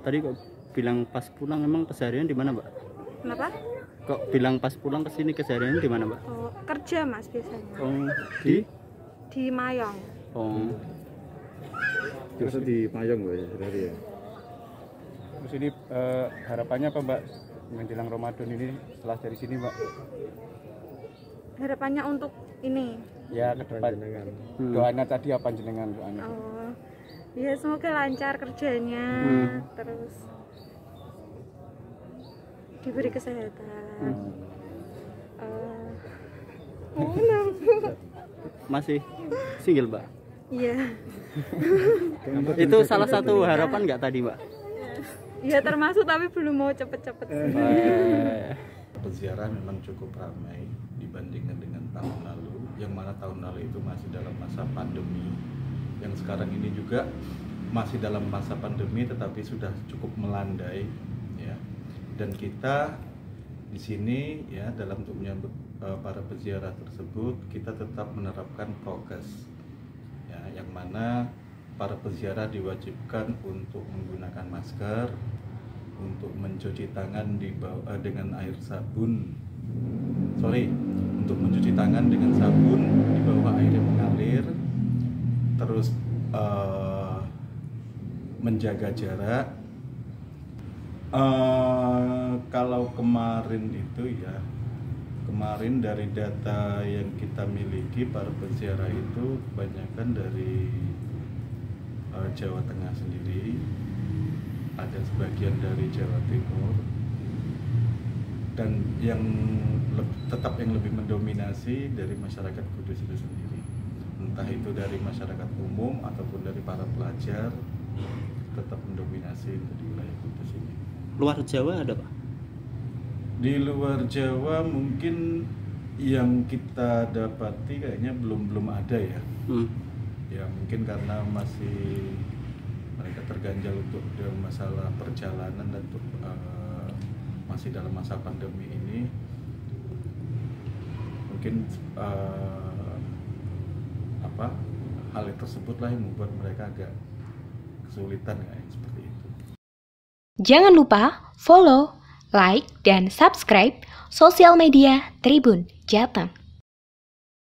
tadi kok bilang pas pulang, emang keseharian di mana, Mbak? Kenapa? Kok bilang pas pulang ke sini keseharian di mana, Mbak? Oh, kerja Mas biasanya. Oh, Di Mayong. Oh. Biasa di Mayong Mbak ya, sehari ya. Terus ini harapannya apa Mbak menjelang Ramadan ini setelah dari sini Mbak? Harapannya untuk ini. Ya ke depan. Doanya tadi apa jenengan doanya? Oh, ya semoga lancar kerjanya, terus diberi kesehatan. Masih single, Mbak? Iya. Itu salah satu harapan nggak tadi, Mbak? Iya termasuk, tapi belum mau cepet-cepet sih. Peziarah memang cukup ramai dibandingkan dengan tahun lalu, yang mana tahun lalu itu masih dalam masa pandemi, yang sekarang ini juga masih dalam masa pandemi tetapi sudah cukup melandai ya. Dan kita di sini ya dalam untuk menyambut para peziarah tersebut kita tetap menerapkan prokes ya, yang mana para peziarah diwajibkan untuk menggunakan masker, untuk mencuci tangan dengan air sabun, untuk mencuci tangan dengan sabun di bawah air yang mengalir, terus menjaga jarak. Kalau kemarin itu ya, kemarin dari data yang kita miliki para peziarah itu kebanyakan dari Jawa Tengah sendiri, ada sebagian dari Jawa Timur, dan yang tetap yang lebih mendominasi dari masyarakat Kudus itu sendiri, entah itu dari masyarakat umum ataupun dari para pelajar, tetap mendominasi di wilayah Kudus ini. Luar Jawa ada, Pak? Di luar Jawa mungkin yang kita dapati kayaknya belum ada ya. Ya mungkin karena masih mereka terganjal untuk masalah perjalanan dan untuk masih dalam masa pandemi ini, mungkin hal tersebutlah yang membuat mereka agak kesulitan kayak seperti itu. Jangan lupa follow, like, dan subscribe sosial media Tribun Jateng.